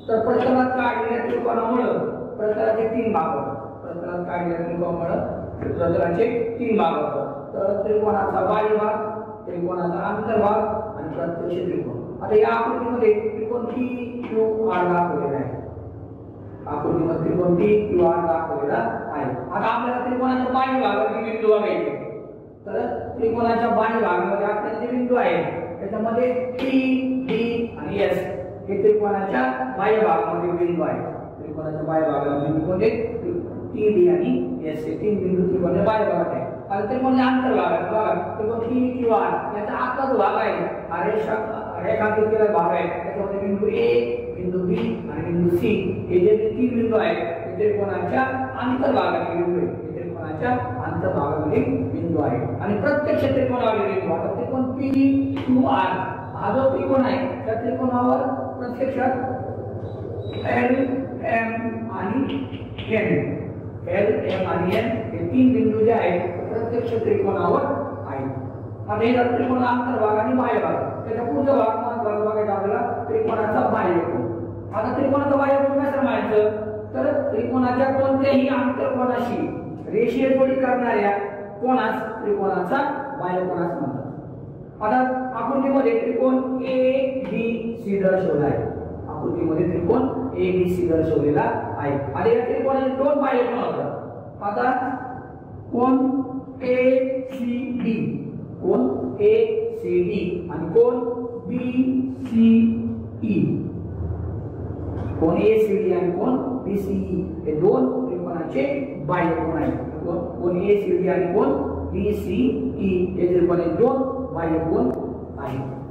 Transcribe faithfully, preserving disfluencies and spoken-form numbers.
तर प्रतलात काढलेल्या त्रिकोणामुळे प्रतलाचे तीन भाग होतात. प्रतलात काढलेल्या त्रिकोणामुळे प्रतलाचे तीन भाग होतात. तर त्रिकोणाचा बाह्य भाग, त्रिकोणाचा अंतर्भाग आणि प्रत्यक्ष त्रिकोण. आता या आकृतीमध्ये त्रिकोण पी क्यू आर दाखवलेला आहे. आकृतीमध्ये त्रिकोण पी क्यू आर दाखवलेला आहे. आता आपल्याला त्रिकोणाच्या बाह्य भागातील बिंदू बघायचे. तर त्रिकोणाच्या बाह्य भागामध्ये आपल्याला जे बिंदू आहेत त्याच्यामध्ये पी डी आणि एस हे त्रिकोणाच्या बाह्य भागामध्ये बिंदू आहेत. त्रिकोणाच्या बाह्य भागामध्ये बिंदू कोणते? पी डी आणि एस हे तीन बिंदू त्रिकोणाच्या बाह्य भागात आहेत. आणि त्रिकोणाच्या अंतर्भागात बघा त्रिकोण पी क्यू आर याचा आतला जो भाग आहे हा रेषा रेखांकित केलेला भाग आहे. त्याच्यामध्ये बिंदू ए, बिंदू बी आणि बिंदू सी हे जे तीन बिंदू आहेत ते त्रिकोणाच्या अंतर्भागातील बिंदू आहेत. हे त्रिकोणाच्या अंतर्भागातील बिंदू आहेत. आणि प्रत्यक्ष त्रिकोणावरील बिंदू आता त्रिकोण पी क्यू आर हा जो त्रिकोण आहे त्या त्रिकोणावर प्रत्यक्षात एल एम आणि एन एल एम आणि एन हे तीन बिंदू जे आहेत प्रत्यक्ष त्रिकोणावर आहेत. आता हे त्रिकोण अंतर्भाग आणि बाह्य भाग त्याचा पुढचा भाग महत्त्वाचा बघायचा आपल्याला त्रिकोणाचा बाह्य कोन. आता त्रिकोणाचा बाह्य कोन कसं म्हणायचं तर त्रिकोणाच्या कोणत्याही आंतरकोनाशी रेषीय जोडी करणाऱ्या कोनास त्रिकोणाचा बाह्य कोन असं म्हणतात. आता आकृतीमध्ये त्रिकोण ए बी सी दर्शवला आहे. आकृतीमध्ये त्रिकोण ए बी सी दर्शवलेला आहे. आणि या त्रिकोणाचे दोन बाह्य कोन होतात. आता कोन ए सी डी, कोन ए सी डी आणि कोन बी सी ई, कोन ए सी डी आणि कोन बी सी ई हे दोन त्रिकोणाचे बाह्य कोन आहेत. कोन ए सी डी आणि कोन बी सी ई हे त्रिकोणाचे दोन बाह्य कोन आहेत.